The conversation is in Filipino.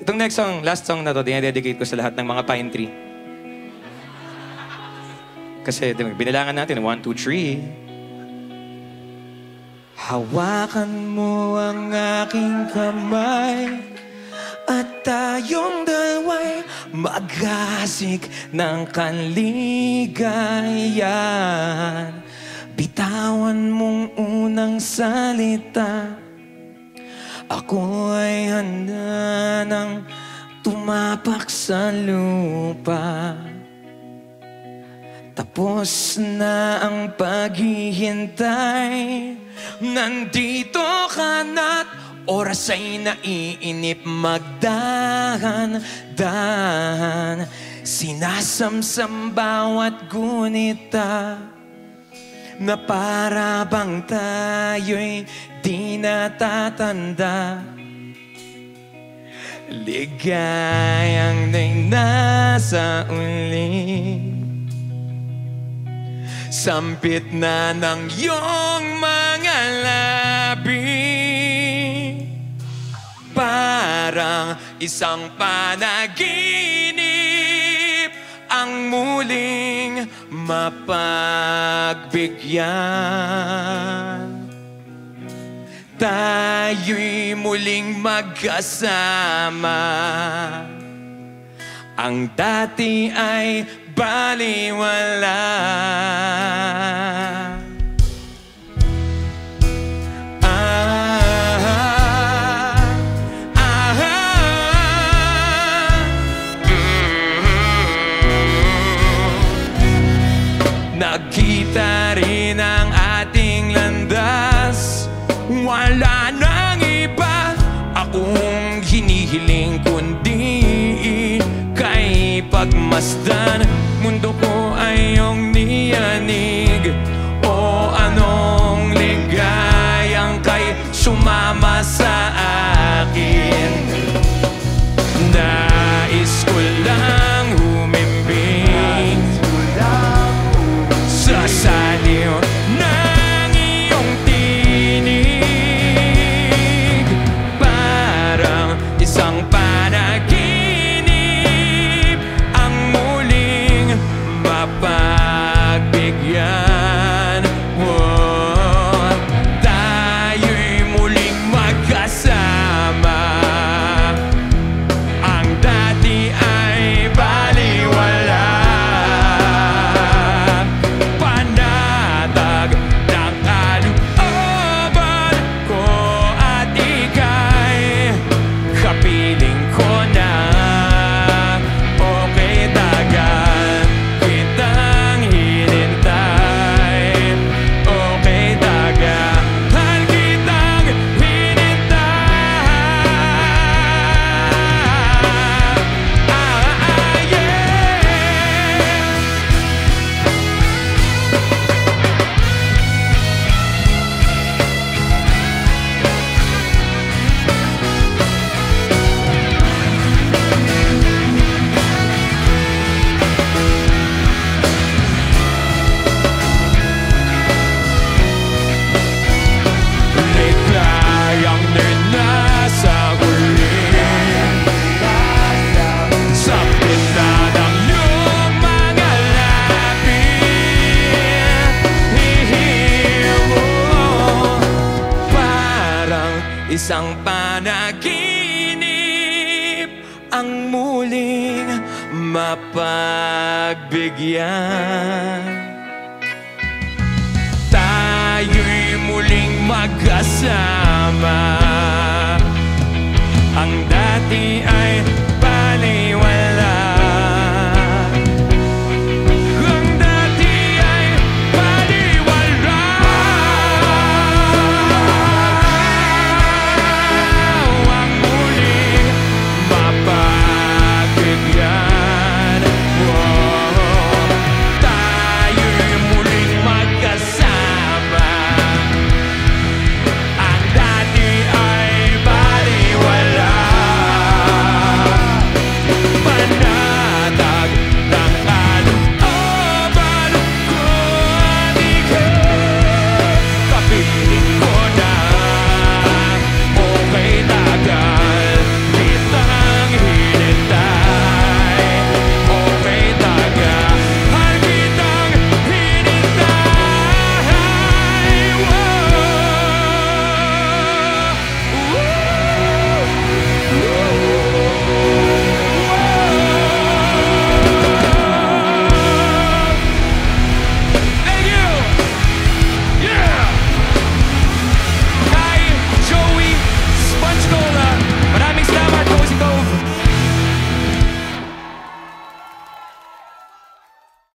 Itong next song, last song na to, dinededicate ko sa lahat ng mga pine tree. Kasi binilangan natin, 1, 2, 3. Hawakan mo ang aking kamay at tayong dalawa'y maghasik ng kanligayan. Bitawan mong unang salita, ako ay handa nang tumapak sa lupa. Tapos na ang paghihintay, nandito ka na't oras ay naiinip. Magdahan-dahan, sinasamsam bawat gunita, na para bang tayo'y di natatanda. Ligayang nasa uling, sampit na ng iyong mga labi, parang isang panaginip ang muling mapagbigyan. Tayo'y muling magkasama, ang dati ay baliwala. Nagkita rin ang ating landas, wala nang iba akong hinihiling kundi kay pagmasdan. Mundo ko ay iyong niyanig, o anong ligayang kay sumama sa akin. Nais ko lang humimbing sa saliw ng iyong tinig, parang isang panaginip ang muling mapagbigyan. Oh, tayo'y muling magkasama, ang dati ay baliwala. Panatag ng kalooban ko at ika'y kapiling ko na. Okay, tagal kitang hinintay. Okay, tagal kitang hinintay. Ligayang nasa uling, sampit na ng iyong mga labi, hihiwo, parang isang panaginip ang muling mapagbigyan. Tayo'y muling magkasama, ang dati